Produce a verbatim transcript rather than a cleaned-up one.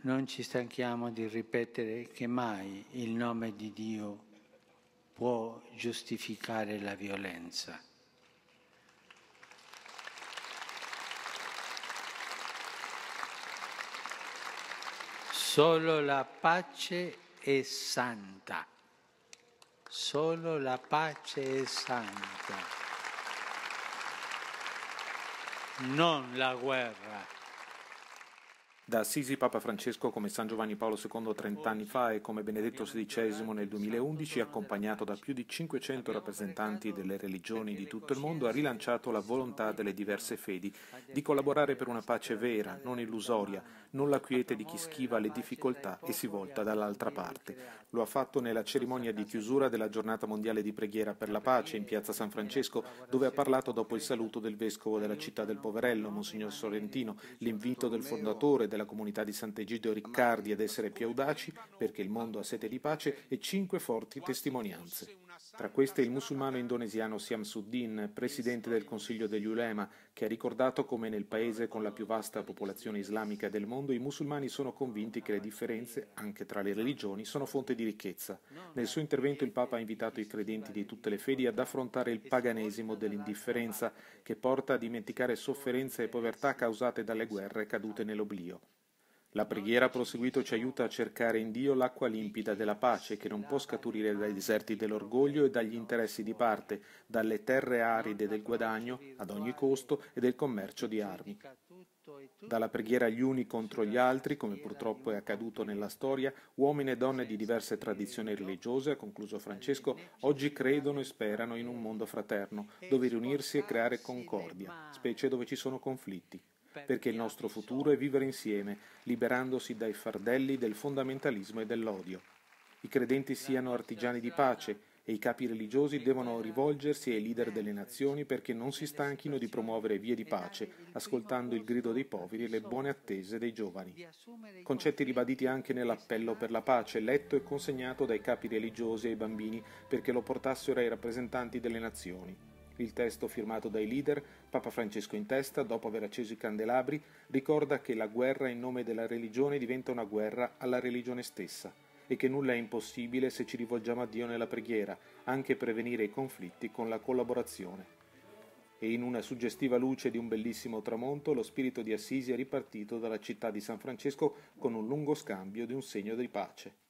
non ci stanchiamo di ripetere che mai il nome di Dio può giustificare la violenza. Solo la pace è santa. Solo la pace è santa. Non la guerra. Da Assisi Papa Francesco come San Giovanni Paolo secondo trent'anni fa e come Benedetto sedicesimo nel duemilaundici, accompagnato da più di cinquecento rappresentanti delle religioni di tutto il mondo, ha rilanciato la volontà delle diverse fedi di collaborare per una pace vera, non illusoria, non la quiete di chi schiva le difficoltà e si volta dall'altra parte. Lo ha fatto nella cerimonia di chiusura della Giornata Mondiale di Preghiera per la Pace in Piazza San Francesco, dove ha parlato dopo il saluto del Vescovo della città del Poverello, Monsignor Sorrentino, l'invito del fondatore della comunità di Sant'Egidio Riccardi ad essere più audaci perché il mondo ha sete di pace e cinque forti testimonianze. Tra queste il musulmano indonesiano Syamsuddin, presidente del Consiglio degli Ulema, che ha ricordato come nel paese con la più vasta popolazione islamica del mondo i musulmani sono convinti che le differenze, anche tra le religioni, sono fonte di ricchezza. Nel suo intervento il Papa ha invitato i credenti di tutte le fedi ad affrontare il paganesimo dell'indifferenza che porta a dimenticare sofferenze e povertà causate dalle guerre cadute nell'oblio. La preghiera, proseguito, ci aiuta a cercare in Dio l'acqua limpida della pace che non può scaturire dai deserti dell'orgoglio e dagli interessi di parte, dalle terre aride del guadagno ad ogni costo e del commercio di armi. Dalla preghiera gli uni contro gli altri, come purtroppo è accaduto nella storia, uomini e donne di diverse tradizioni religiose, ha concluso Francesco, oggi credono e sperano in un mondo fraterno, dove riunirsi e creare concordia, specie dove ci sono conflitti. Perché il nostro futuro è vivere insieme, liberandosi dai fardelli del fondamentalismo e dell'odio. I credenti siano artigiani di pace e i capi religiosi devono rivolgersi ai leader delle nazioni perché non si stanchino di promuovere vie di pace, ascoltando il grido dei poveri e le buone attese dei giovani. Concetti ribaditi anche nell'appello per la pace, letto e consegnato dai capi religiosi ai bambini perché lo portassero ai rappresentanti delle nazioni. Il testo firmato dai leader, Papa Francesco in testa, dopo aver acceso i candelabri, ricorda che la guerra in nome della religione diventa una guerra alla religione stessa e che nulla è impossibile se ci rivolgiamo a Dio nella preghiera, anche prevenire i conflitti con la collaborazione. E in una suggestiva luce di un bellissimo tramonto, lo spirito di Assisi è ripartito dalla città di San Francesco con un lungo scambio di un segno di pace.